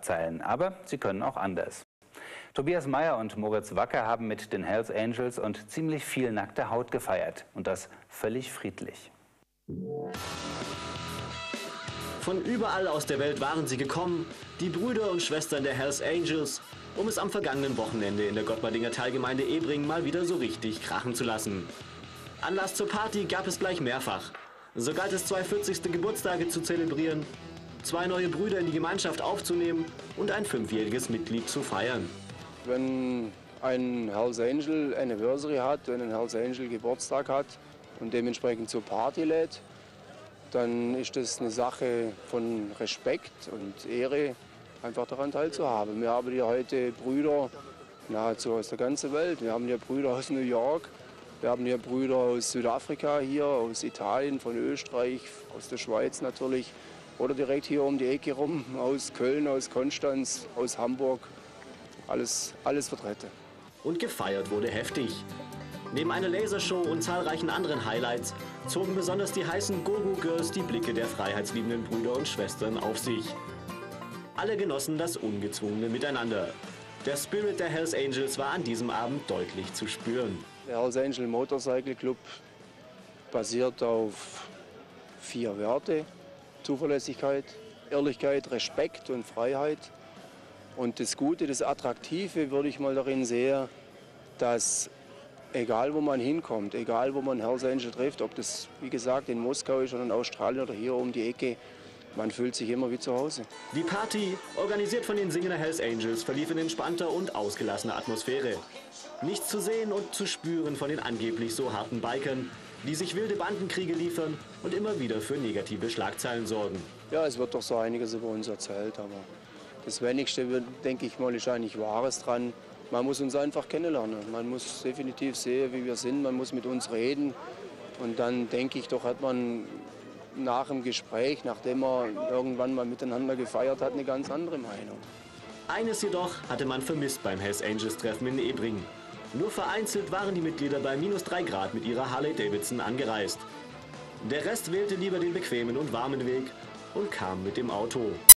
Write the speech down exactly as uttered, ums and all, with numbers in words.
Schlagzeilen. Aber sie können auch anders. Tobias Meyer und Moritz Wacker haben mit den Hells Angels und ziemlich viel nackter Haut gefeiert. Und das völlig friedlich. Von überall aus der Welt waren sie gekommen, die Brüder und Schwestern der Hells Angels, um es am vergangenen Wochenende in der Gottmardinger Teilgemeinde Ebring mal wieder so richtig krachen zu lassen. Anlass zur Party gab es gleich mehrfach. So galt es, zwei vierzigste Geburtstage zu zelebrieren, zwei neue Brüder in die Gemeinschaft aufzunehmen und ein fünfjähriges Mitglied zu feiern. Wenn ein Hells Angel Anniversary hat, wenn ein Hells Angel Geburtstag hat und dementsprechend zur Party lädt, dann ist das eine Sache von Respekt und Ehre, einfach daran teilzuhaben. Wir haben hier heute Brüder nahezu aus der ganzen Welt. Wir haben hier Brüder aus New York, wir haben hier Brüder aus Südafrika hier, aus Italien, von Österreich, aus der Schweiz natürlich. Oder direkt hier um die Ecke rum, aus Köln, aus Konstanz, aus Hamburg. Alles, alles vertreten. Und gefeiert wurde heftig. Neben einer Lasershow und zahlreichen anderen Highlights zogen besonders die heißen Go-Go-Girls die Blicke der freiheitsliebenden Brüder und Schwestern auf sich. Alle genossen das ungezwungene Miteinander. Der Spirit der Hells Angels war an diesem Abend deutlich zu spüren. Der Hells Angel Motorcycle Club basiert auf vier Werte: Zuverlässigkeit, Ehrlichkeit, Respekt und Freiheit. Und das Gute, das Attraktive würde ich mal darin sehen, dass egal wo man hinkommt, egal wo man Hells Angel trifft, ob das wie gesagt in Moskau ist oder in Australien oder hier um die Ecke, man fühlt sich immer wie zu Hause. Die Party, organisiert von den Singener Hells Angels, verlief in entspannter und ausgelassener Atmosphäre. Nichts zu sehen und zu spüren von den angeblich so harten Bikern, die sich wilde Bandenkriege liefern und immer wieder für negative Schlagzeilen sorgen. Ja, es wird doch so einiges über uns erzählt, aber das Wenigste, denke ich mal, ist eigentlich Wahres dran. Man muss uns einfach kennenlernen. Man muss definitiv sehen, wie wir sind. Man muss mit uns reden. Und dann denke ich, doch hat man nach dem Gespräch, nachdem man irgendwann mal miteinander gefeiert hat, eine ganz andere Meinung. Eines jedoch hatte man vermisst beim Hells Angels Treffen in Ebring. Nur vereinzelt waren die Mitglieder bei minus drei Grad mit ihrer Harley Davidson angereist. Der Rest wählte lieber den bequemen und warmen Weg und kam mit dem Auto.